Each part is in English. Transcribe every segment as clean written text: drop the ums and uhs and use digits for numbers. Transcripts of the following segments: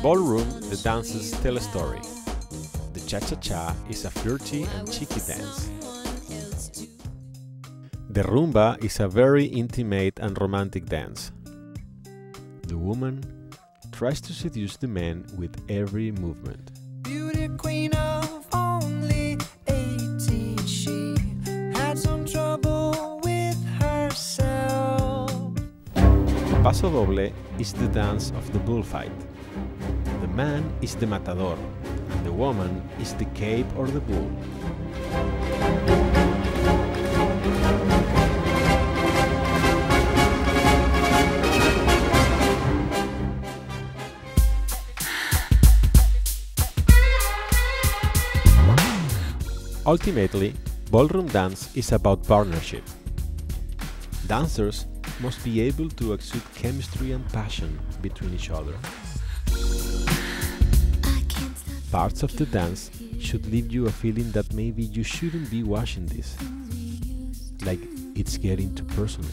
ballroom, the dances tell a story. The cha-cha-cha is a flirty and cheeky dance. The rumba is a very intimate and romantic dance. The woman tries to seduce the man with every movement. Beauty queen of only 18, she had some trouble with herself. Paso doble is the dance of the bullfight. The man is the matador, and the woman is the cape or the bull. Ultimately, ballroom dance is about partnership. Dancers must be able to exude chemistry and passion between each other. Parts of the dance should leave you a feeling that maybe you shouldn't be watching this, like it's getting too personal.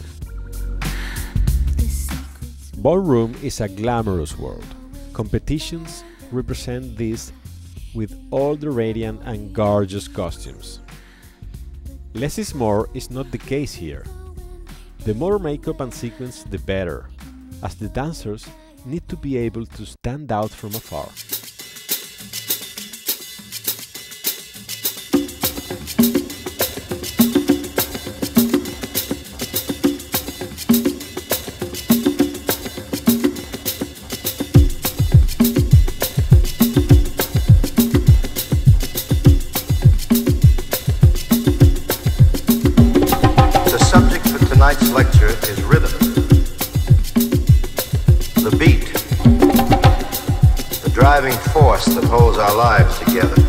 Ballroom is a glamorous world. Competitions represent this with all the radiant and gorgeous costumes. Less is more is not the case here. The more makeup and sequins, the better, as the dancers need to be able to stand out from afar. Tonight's lecture is rhythm. The beat, the driving force that holds our lives together.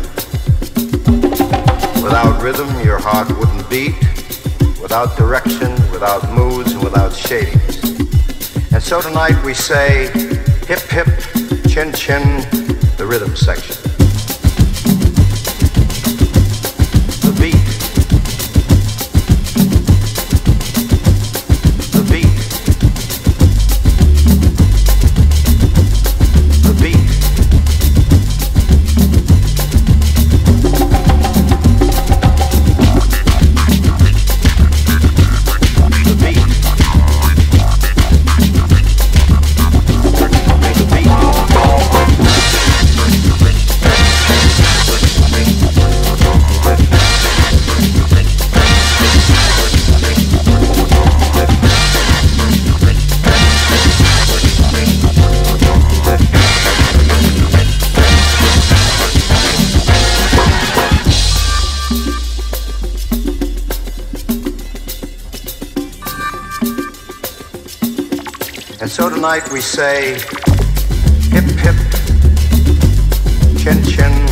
Without rhythm, your heart wouldn't beat. Without direction, without moods, and without shadings. And so tonight we say, hip hip, chin chin, the rhythm section. The beat. And so tonight we say, hip hip, chin chin,